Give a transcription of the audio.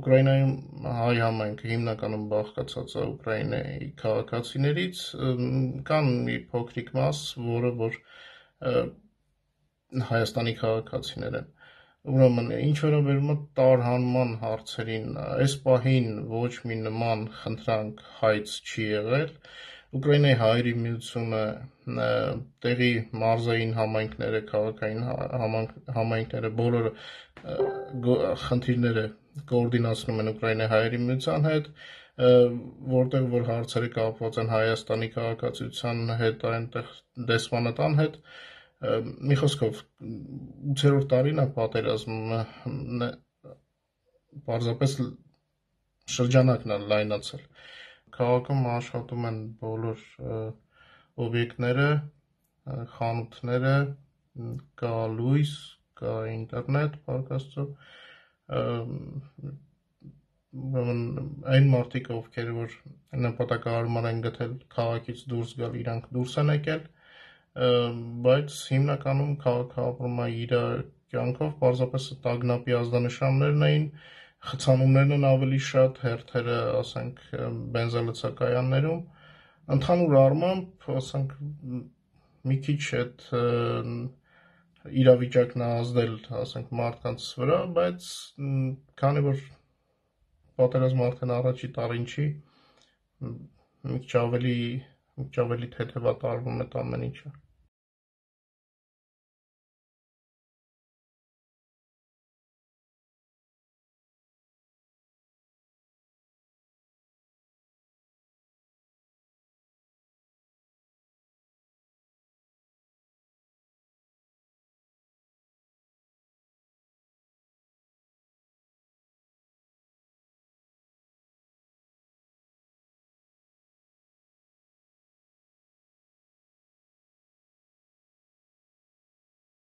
Ուկրաինայում հայ համայնքը հիմնականում բաղկացած է Ուկրաինայի քաղաքացիներից, կան մի փոքրիկ մաս, որ Հայաստանի քաղաքացիներ են։ Ուրեմն, ինչ վերաբերում է տարհանման հարցերին, այս պահին ոչ մի նման խնդրանք հայց չի եղել։ Ուկրաինայի հայերի միությունը տեղի մարզային համայնքները, քաղաքային համայնքները բոլորը խնդիրները կոորդինացնում են Ուկրաինայի հայերի միության հետ, որտեղ որ հարցերը կապված են Հայաստանի քաղաքացիության հետ, այնտեղ դեսպանատան հետ, մի խոսքով 8-րդ տարին է պատերազմը պարզապես շրջանակն է լայնացել։ Քաղաքում աշխատում են բոլոր օբյեկտները, խանութները, կա լույս, կա ինտերնետ, փառք Աստծո, այն մարդիկ, ովքեր որ նպատակահարմար են գտել քաղաքից դուրս գալ, իրանք դուրս են եկել, բայց հիմնականում քաղաքը ապրում է իր կյանքով, պարզապես տագնապի ազդանշաններն էին, խցանումներն են ավելի շատ, հերթերը, ասենք, բենզալցակայաններում, ընդհանուր առմամբ, ասենք, մի քիչ այդ իրավիճակն է ազդել, ասենք, մարդկանց վրա, բայց քանի որ պատերազմը արդեն առաջի տարին չի, մի քիչ ավելի թեթևատարվում է ամեն ինչը։